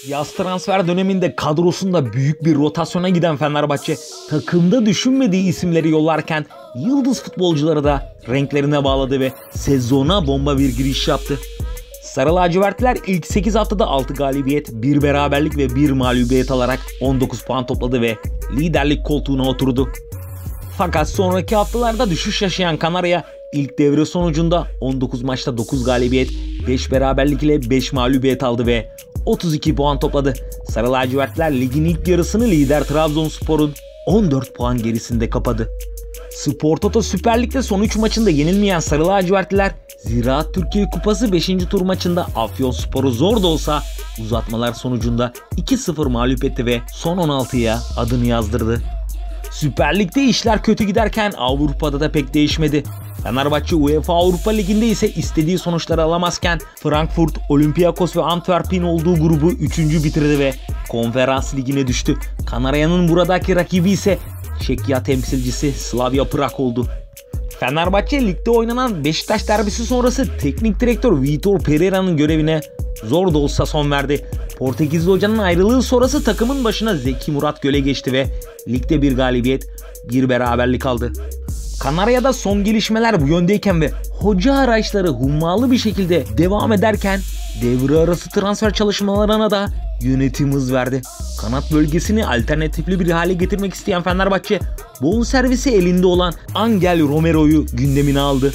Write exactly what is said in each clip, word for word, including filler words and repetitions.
Yaz transfer döneminde kadrosunda büyük bir rotasyona giden Fenerbahçe, takımda düşünmediği isimleri yollarken yıldız futbolcuları da renklerine bağladı ve sezona bomba bir giriş yaptı. Sarı lacivertliler ilk sekiz haftada altı galibiyet, bir beraberlik ve bir mağlubiyet alarak on dokuz puan topladı ve liderlik koltuğuna oturdu. Fakat sonraki haftalarda düşüş yaşayan Kanarya ilk devre sonucunda on dokuz maçta dokuz galibiyet, beş beraberlik ile beş mağlubiyet aldı ve otuz iki puan topladı. Sarı lacivertler ligin ilk yarısını lider Trabzonspor'un on dört puan gerisinde kapadı. Spor Toto Süper Lig'de son üç maçında yenilmeyen Sarı lacivertliler Ziraat Türkiye Kupası beşinci tur maçında Afyonspor'u zor da olsa uzatmalar sonucunda iki sıfır mağlup etti ve son on altıya adını yazdırdı. Süper Lig'de işler kötü giderken Avrupa'da da pek değişmedi. Fenerbahçe UEFA Avrupa Ligi'nde ise istediği sonuçları alamazken Frankfurt, Olympiakos ve Antwerp'in olduğu grubu üçüncü bitirdi ve Konferans Ligi'ne düştü. Kanarya'nın buradaki rakibi ise Çekya temsilcisi Slavia Prag oldu. Fenerbahçe ligde oynanan Beşiktaş derbisi sonrası teknik direktör Vitor Pereira'nın görevine zor da olsa son verdi. Portekizli hocanın ayrılığı sonrası takımın başına Zeki Murat Göl'e geçti ve ligde bir galibiyet, bir beraberlik aldı. Kanarya'da son gelişmeler bu yöndeyken ve hoca arayışları hummalı bir şekilde devam ederken devre arası transfer çalışmalarına da yönetim hız verdi. Kanat bölgesini alternatifli bir hale getirmek isteyen Fenerbahçe bonservisi elinde olan Angel Romero'yu gündemine aldı.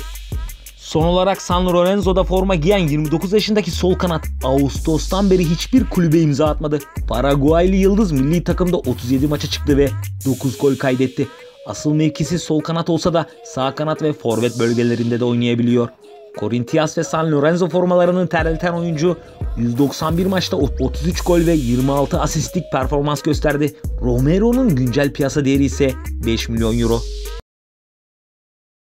Son olarak San Lorenzo'da forma giyen yirmi dokuz yaşındaki sol kanat Ağustos'tan beri hiçbir kulübe imza atmadı. Paraguaylı yıldız milli takımda otuz yedi maça çıktı ve dokuz gol kaydetti. Asıl mevkisi sol kanat olsa da sağ kanat ve forvet bölgelerinde de oynayabiliyor. Corinthians ve San Lorenzo formalarını terleten oyuncu yüz doksan bir maçta otuz üç gol ve yirmi altı asistlik performans gösterdi. Romero'nun güncel piyasa değeri ise beş milyon euro.